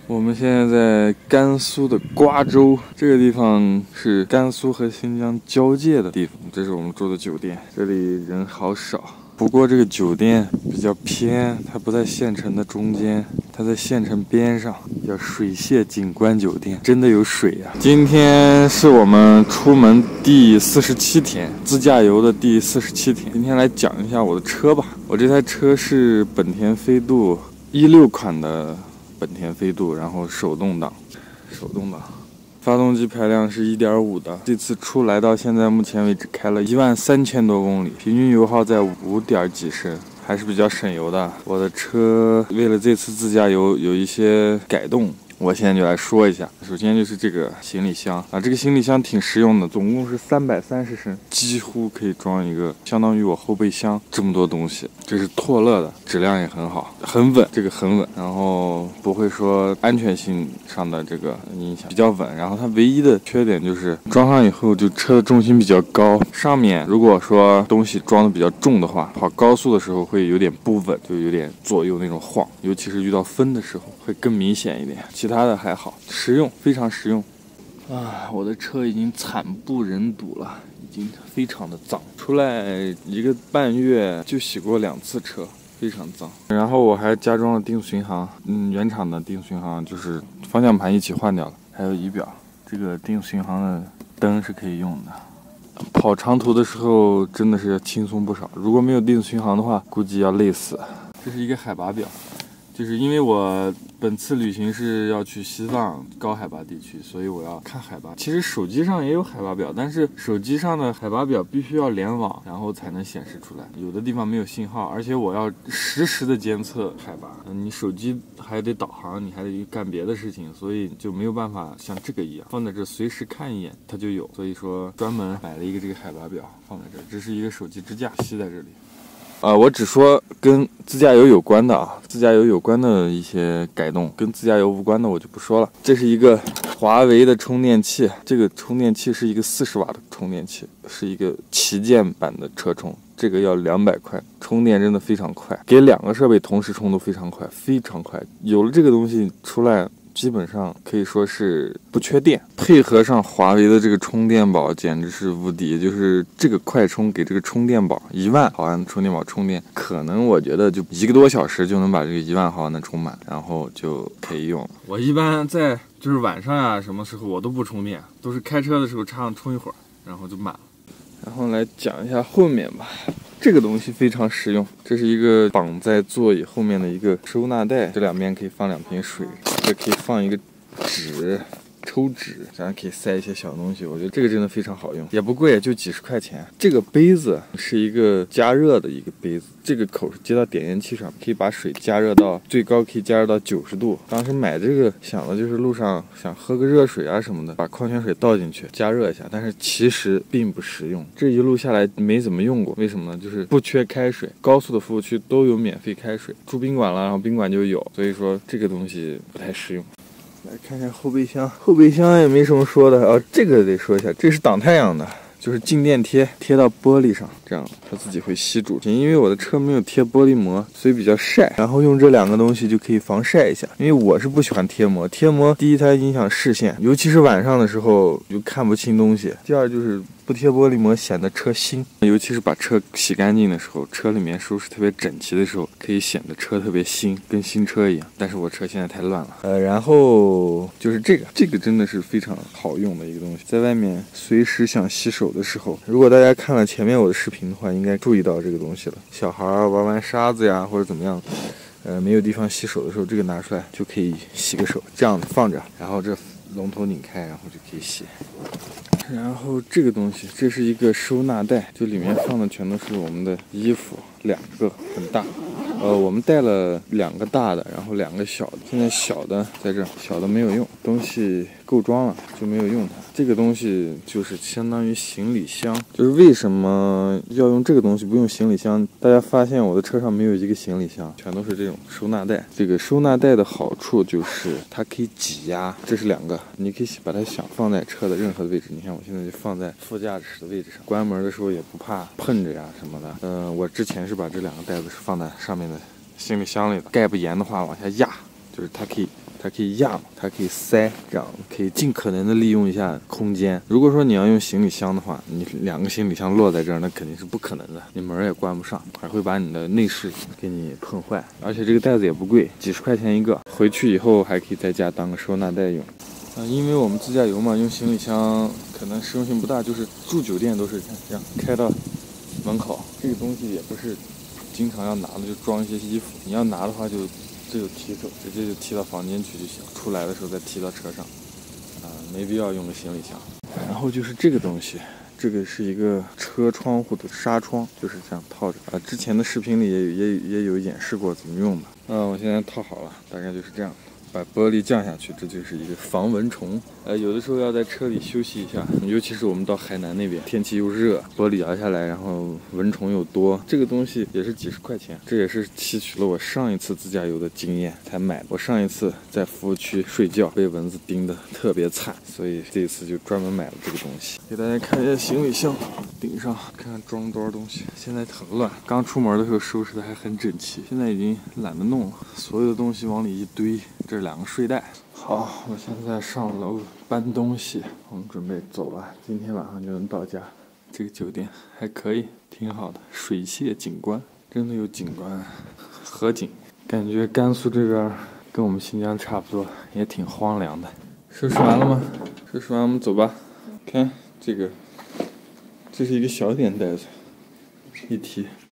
我们现在在甘肃的瓜州，这个地方是甘肃和新疆交界的地方。这是我们住的酒店，这里人好少。不过这个酒店比较偏，它不在县城的中间，它在县城边上，叫水榭景观酒店，真的有水呀！今天是我们出门第47天，自驾游的第47天。今天来讲一下我的车吧。我这台车是本田飞度16款的本田飞度，然后手动挡，发动机排量是1.5的。这次出来到现在目前为止开了13000多公里，平均油耗在5点几升，还是比较省油的。我的车为了这次自驾游有一些改动，我现在就来说一下。首先就是这个行李箱啊，这个行李箱挺实用的，总共是330升，几乎可以装一个，相当于我后备箱这么多东西。这是拓乐的，质量也很好，很稳，这个很稳，然后不会说安全性上的这个影响，比较稳。然后它唯一的缺点就是装上以后就车的重心比较高，上面如果说东西装的比较重的话，跑高速的时候会有点不稳，就有点左右那种晃，尤其是遇到风的时候会更明显一点。其他的还好，实用，非常实用。啊，我的车已经惨不忍睹了，已经非常的脏。出来1个半月就洗过2次车，非常脏。然后我还加装了定速巡航，原厂的定速巡航就是方向盘一起换掉了，还有仪表。这个定速巡航的灯是可以用的。跑长途的时候真的是要轻松不少，如果没有定速巡航的话，估计要累死。这是一个海拔表。就是因为我本次旅行是要去西藏高海拔地区，所以我要看海拔。其实手机上也有海拔表，但是手机上的海拔表必须要联网，然后才能显示出来。有的地方没有信号，而且我要实时的监测海拔。你手机还得导航，你还得干别的事情，所以就没有办法像这个一样放在这随时看一眼它就有。所以说专门买了一个这个海拔表放在这儿，这是一个手机支架吸在这里。我只说跟自驾游有关的啊，自驾游有关的一些改动，跟自驾游无关的我就不说了。这是一个华为的充电器，这个充电器是一个40瓦的充电器，是一个旗舰版的车充，这个要200块，充电真的非常快，给2个设备同时充都非常快，非常快。有了这个东西出来，基本上可以说是不缺电，配合上华为的这个充电宝简直是无敌。就是这个快充给这个充电宝1万毫安的充电宝充电，可能我觉得就1个多小时就能把这个1万毫安的充满，然后就可以用。我一般在就是晚上啊什么时候我都不充电，都是开车的时候插上充一会儿，然后就满了。然后来讲一下后面吧。这个东西非常实用，这是一个绑在座椅后面的一个收纳袋，这两边可以放2瓶水，这可以放一个纸，抽纸，这样可以塞一些小东西。我觉得这个真的非常好用，也不贵，就几十块钱。这个杯子是一个加热的一个杯子，这个口是接到点烟器上，可以把水加热到最高可以加热到90度。当时买这个想的就是路上想喝个热水啊什么的，把矿泉水倒进去加热一下，但是其实并不实用。这一路下来没怎么用过，为什么呢？就是不缺开水，高速的服务区都有免费开水，住宾馆了，然后宾馆就有，所以说这个东西不太实用。来看看后备箱，后备箱也没什么说的啊，这个得说一下，这是挡太阳的，就是静电贴，贴到玻璃上，这样它自己会吸住。因为我的车没有贴玻璃膜，所以比较晒，然后用这2个东西就可以防晒一下。因为我是不喜欢贴膜，贴膜第一它影响视线，尤其是晚上的时候就看不清东西。第二就是不贴玻璃膜显得车新，尤其是把车洗干净的时候，车里面收拾特别整齐的时候，可以显得车特别新，跟新车一样。但是我车现在太乱了。然后就是这个真的是非常好用的一个东西，在外面随时想洗手的时候，如果大家看了前面我的视频的话，应该注意到这个东西了。小孩玩完沙子呀或者怎么样，没有地方洗手的时候，这个拿出来就可以洗个手，这样放着，然后这龙头拧开，然后就可以洗。然后这个东西，这是一个收纳袋，就里面放的全都是我们的衣服，2个很大。我们带了2个大的，然后2个小的。现在小的在这儿，小的没有用，东西够装了就没有用它。这个东西就是相当于行李箱，就是为什么要用这个东西不用行李箱？大家发现我的车上没有一个行李箱，全都是这种收纳袋。这个收纳袋的好处就是它可以挤压，这是2个，你可以把它想放在车的任何的位置。你看我现在就放在副驾驶的位置上，关门的时候也不怕碰着呀什么的。我之前是把这2个袋子是放在上面的行李箱里的，盖不严的话往下压，就是它可它可以压嘛，它可以塞，这样可以尽可能的利用一下空间。如果说你要用行李箱的话，你2个行李箱落在这儿，那肯定是不可能的，你门也关不上，还会把你的内饰给你碰坏。而且这个袋子也不贵，几十块钱一个，回去以后还可以在家当个收纳袋用。因为我们自驾游嘛，用行李箱可能实用性不大，就是住酒店都是这样开到门口。这个东西也不是经常要拿的，就装一些衣服。你要拿的话就提走，直接就提到房间去就行，出来的时候再提到车上。没必要用个行李箱。然后就是这个东西，这个是一个车窗户的纱窗，就是这样套着。之前的视频里也有演示过怎么用的。我现在套好了，大概就是这样。把玻璃降下去，这就是一个防蚊虫。有的时候要在车里休息一下，尤其是我们到海南那边，天气又热，玻璃摇下来，然后蚊虫又多，这个东西也是几十块钱。这也是吸取了我上一次自驾游的经验才买的。我上一次在服务区睡觉，被蚊子叮得特别惨，所以这一次就专门买了这个东西。给大家看一下行李箱顶上，看看装多少东西。现在很乱，刚出门的时候收拾的还很整齐，现在已经懒得弄了，所有的东西往里一堆。这2个睡袋。好，我现在上楼搬东西，我们准备走了，今天晚上就能到家。这个酒店还可以，挺好的，水榭景观，真的有景观，河景。感觉甘肃这边跟我们新疆差不多，也挺荒凉的。收拾完了吗？收拾完我们走吧。看这个，这是一个小点袋子，一提